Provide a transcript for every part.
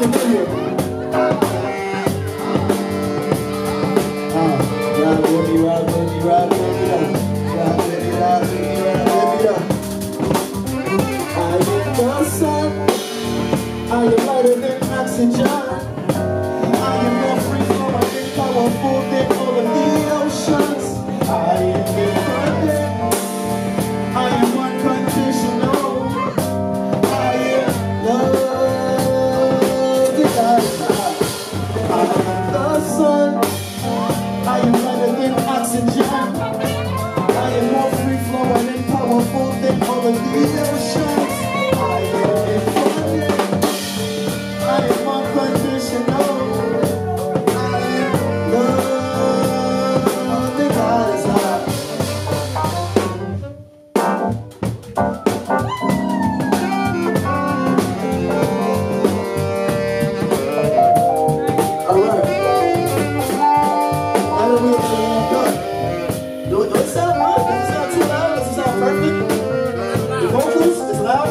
familiar. Ride with me, ride with me, ride with me, ride with me, ride with me, ride with me. I am the sun, I am lighter than oxygen. I am more free flowing than powerful than all of the oceans. I am independent, I am unconditional. I am love, I am the sun, I am lighter than oxygen. I am more free flowing and powerful than all of the oceans. I am independent, I am unconditional. I am love, the God is high. Alright. Now that we're done, do it sound loud? Does it sound too loud? Does it sound perfect? The vocals is loud?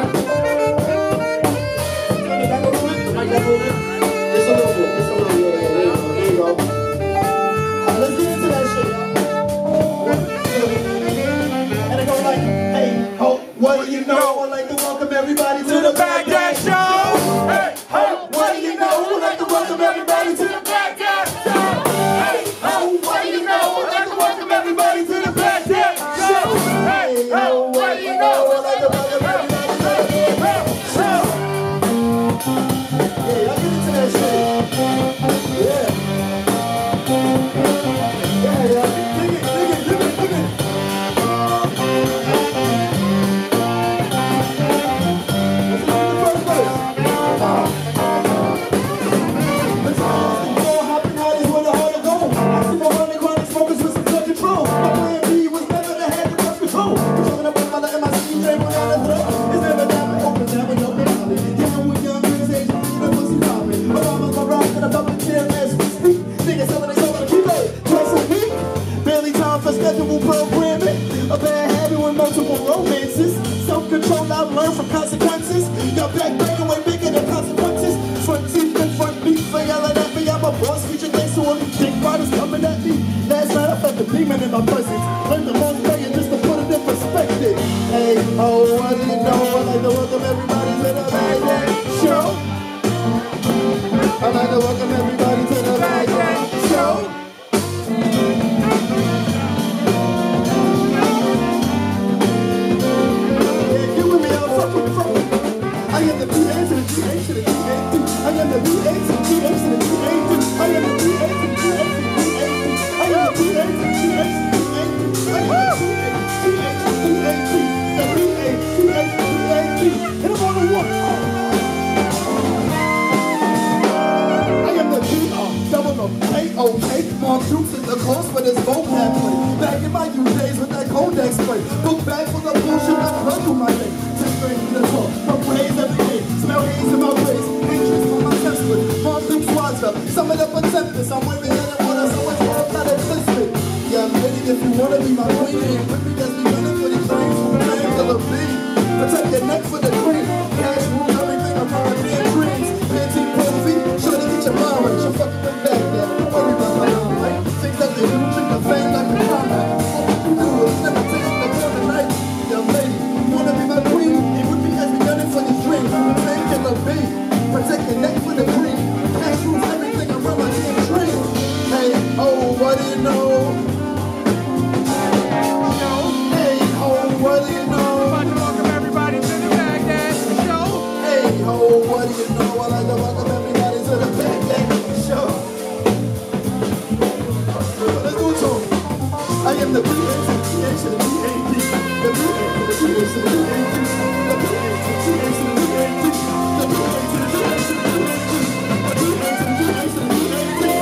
Turn it back a little bit. The mic back a little bit. Just a little bit. Just a little bit. There you go. Alright, let's get into that shit, y'all. And it goes like, hey, ho, what do you know? I'd like to welcome everybody to the Baghdad show. Hey, ho, what do you know? I'd like to welcome everybody to the Baghdad show. Hey, ho, what do you know? I'd like to welcome everybody to the Baghdad show. Hey, ho, what do you know? I'd like to welcome everybody to the Baghdad show. Yeah, y'all get into that shit. Yeah. Yeah, yeah. Dig it, dig it, dig it, dig it. Let's listen to the first verse. Let's go hopping hard is where the heart will go. I see my running chronic smokers with some blood control. My plan B was never to have the control. Controlling up with my NYC drain when on the throat. It's never down and open, never no penalty. Young with young girls, age, the pussy popping. Obama's my rock and I'm up in chair as we speak. Niggas selling they sold to keep it twice a week. Barely time for scheduled programming. A bad habit with multiple romances. Self-control I've learned from consequences. Got backbreaking way bigger than consequences. Front teeth and front beat for yelling at me. I'm a boss, feature thanks to them. Big riders coming at me. Last night I felt the demon in my presence. Learned the most playing just to put it in perspective. Hey, oh, what do you know? I'd like to welcome everybody to the Baghdad show. I'd like to welcome everybody to the Baghdad show. Yeah, get with me, y'all. Fuck it. I am the B.A. to the G.A. to the G.A. I am the B.A. to the G.A. to the G.A. I am the B.A. to the G.A. to the G.A. I am the B.A. to the G.A. to the G.A. I am the B.A. to the B.A. to the G.A. Hit them on the one. I am the G.A.O.K. Mom Dukes in the course with his vocab play. Back in my youth days with that Codex spray. Book bag full of bullshit that run through my day. 10th grade in the talk. Purple haze every day. Smell haze in my face. Interest on my chest with Mom Dukes wise up. Some of them attempt this. I'm waving in the water. So much more not existed. Yeah, I'm ready if you wanna be my queen. With me as we running for these dreams. Triangular B. Protect your neck for the cream. Cash rules everything around their dreams. Panty profile. Sure to get your mind right. You're fucking with that. Don't worry about my mom, right? Things that they do. Trick the fame like a combat. What you do is never take the corner night. Young lady, you wanna be my queen? And with me as we running for these dreams. Triangular B. Protect your neck for the cream. Cash rules everything around my damn dreams. Hey, oh, what do you know? Hey, oh, what do you know? Welcome everybody to the Baghdad show. Hey, oh, what do you know? I'd like to welcome everybody to the Baghdad show. Let's do it to 'em. I am the B.A. to the G.A. to the G.A.D. The B.A. to the G.A. to the G.A.D. The B.A. to the G.A. to the G.A.D. The B.A. to the G.A. to the G.A.D. The B.A. to the G.A. to the G.A.D.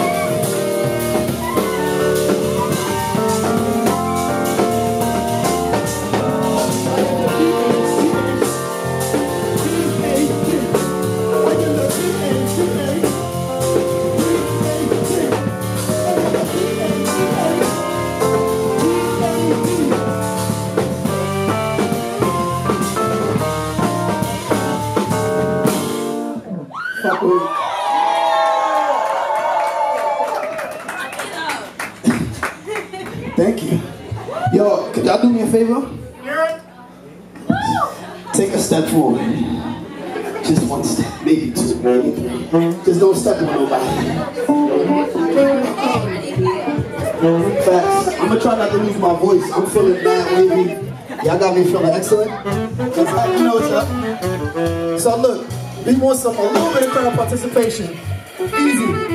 Thank you. Yo, could y'all do me a favor? Take a step forward. Just one step, maybe two, maybe three. Just don't step on nobody. Facts. I'm gonna try not to lose my voice. I'm feeling bad, wavy. Y'all got me feeling excellent. Cause you know what's up. So look, we want a little bit of crowd participation. Easy.